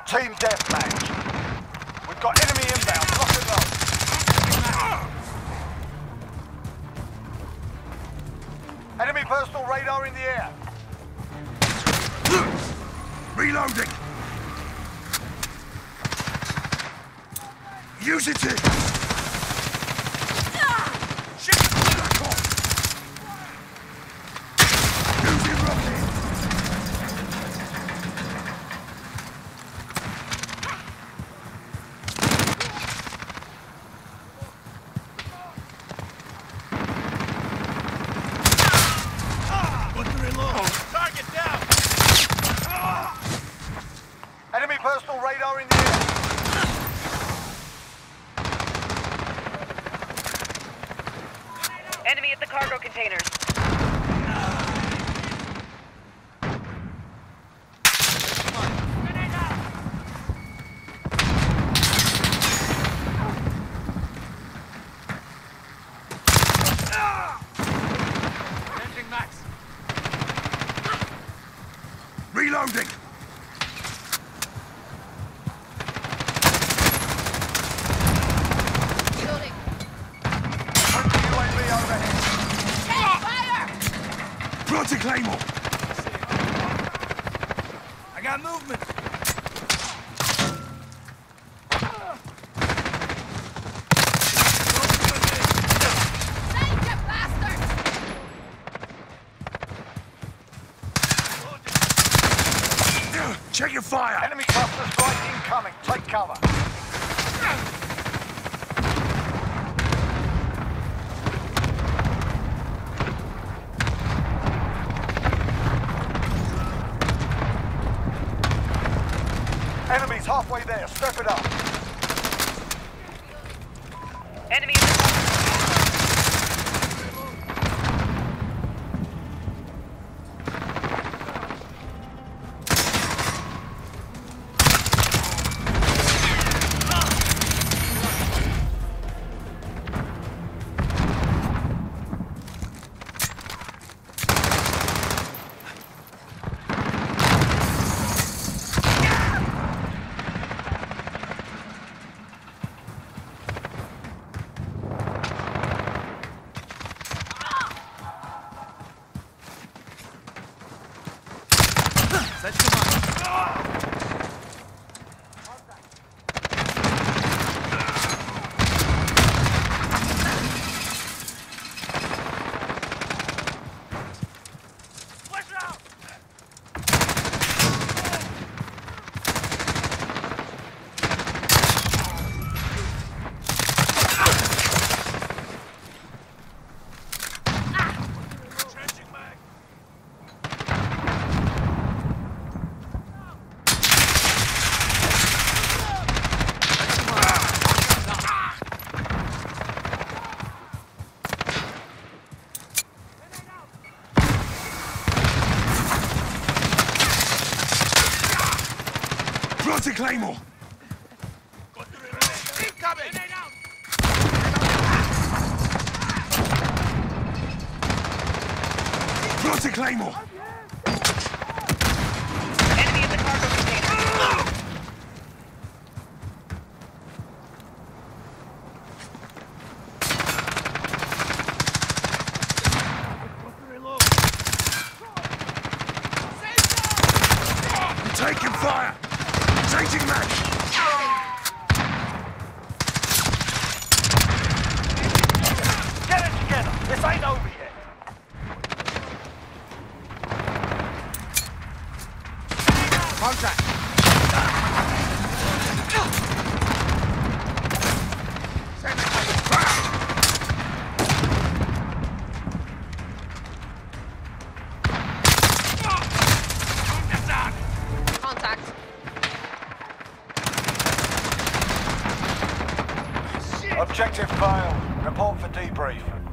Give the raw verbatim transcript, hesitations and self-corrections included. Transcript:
Team deathmatch. We've got enemy inbound. Lock and load. Enemy personal radar in the air. Reloading. Use it in. Shit! Back off. Using rocket. Target down! Enemy personal radar in the air. Enemy at the cargo containers. Changing max. Reloading. Building. Friendly U A V overhead. Fire! Planting Claymore. I got movement. Save you bastards! Check your fire. Enemy cluster strike incoming. Take cover. Enemies halfway there. Step it up. Enemy at the Planting Claymore. Incoming! Planting Claymore. enemy at the cargo containers. Taking fire. Changing match. Get it together. This ain't over yet. Contact. Contact. Objective failed. Report for debrief.